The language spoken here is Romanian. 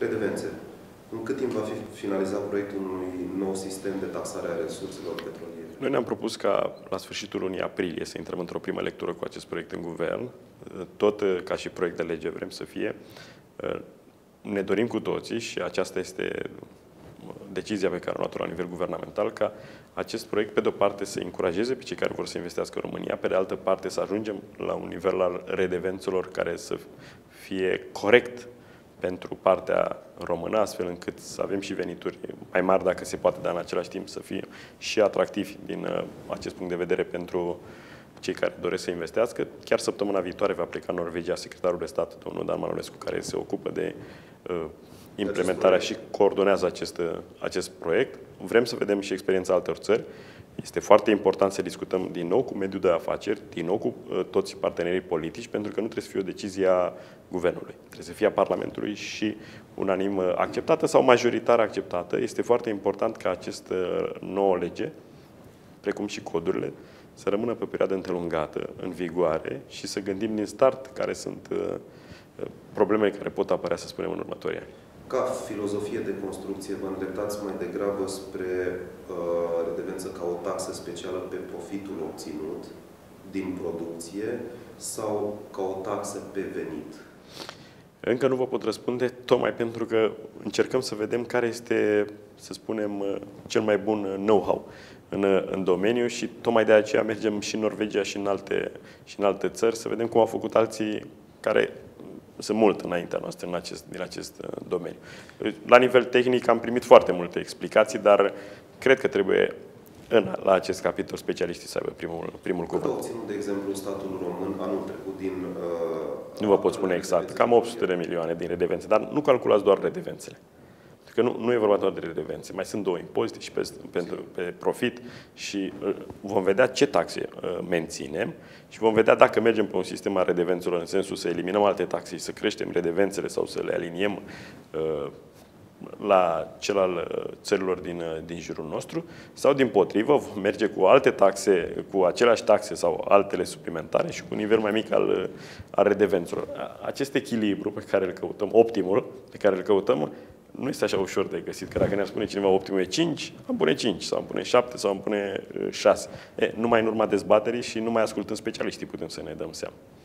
Redevențe. În cât timp va fi finalizat proiectul unui nou sistem de taxare a resurselor petroliere? Noi ne-am propus ca la sfârșitul lunii aprilie să intrăm într-o primă lectură cu acest proiect în guvern. Tot ca și proiect de lege vrem să fie. Ne dorim cu toții, și aceasta este decizia pe care o luat la nivel guvernamental, ca acest proiect, pe de-o parte, să încurajeze pe cei care vor să investească în România, pe de altă parte, să ajungem la un nivel al redevențelor care să fie corect pentru partea română, astfel încât să avem și venituri mai mari, dacă se poate, dar în același timp să fie și atractivi din acest punct de vedere pentru cei care doresc să investească. Chiar săptămâna viitoare va pleca în Norvegia secretarul de stat, domnul Dan Manolescu, care se ocupă de implementarea și coordonează acest proiect. Vrem să vedem și experiența altor țări. Este foarte important să discutăm din nou cu mediul de afaceri, din nou cu toți partenerii politici, pentru că nu trebuie să fie o decizie a guvernului. Trebuie să fie a Parlamentului și unanim acceptată sau majoritar acceptată. Este foarte important ca această nouă lege, precum și codurile, să rămână pe o perioadă îndelungată, în vigoare, și să gândim din start care sunt problemele care pot apărea, să spunem, în următorii ani. Ca filozofie de construcție, vă îndreptați mai degrabă spre redevență ca o taxă specială pe profitul obținut din producție sau ca o taxă pe venit? Încă nu vă pot răspunde, tocmai pentru că încercăm să vedem care este, să spunem, cel mai bun know-how în domeniu, și tocmai de aceea mergem și în Norvegia și în alte țări să vedem cum au făcut alții care sunt mult înaintea noastră din acest domeniu. La nivel tehnic am primit foarte multe explicații, dar cred că trebuie la acest capitol specialiștii să aibă primul cuvânt. Cât a obținut, de exemplu, statul român anul trecut din... Nu vă pot spune exact. Cam 800 de milioane din redevențe, dar nu calculați doar redevențele. Că nu e vorba doar de redevențe. Mai sunt două impozite și pe profit, și vom vedea ce taxe menținem și vom vedea dacă mergem pe un sistem al redevențelor în sensul să eliminăm alte taxe și să creștem redevențele sau să le aliniem la cel al țărilor din jurul nostru, sau dimpotrivă vom merge cu alte taxe, cu aceleași taxe sau altele suplimentare și cu un nivel mai mic al redevențelor. Acest echilibru pe care îl căutăm, optimul pe care îl căutăm, nu este așa ușor de găsit, că dacă ne-ar spune cineva optimul e 5, am pune 5, sau am pune 7, sau am pune 6. Numai în urma dezbaterii și numai ascultând specialiștii putem să ne dăm seama.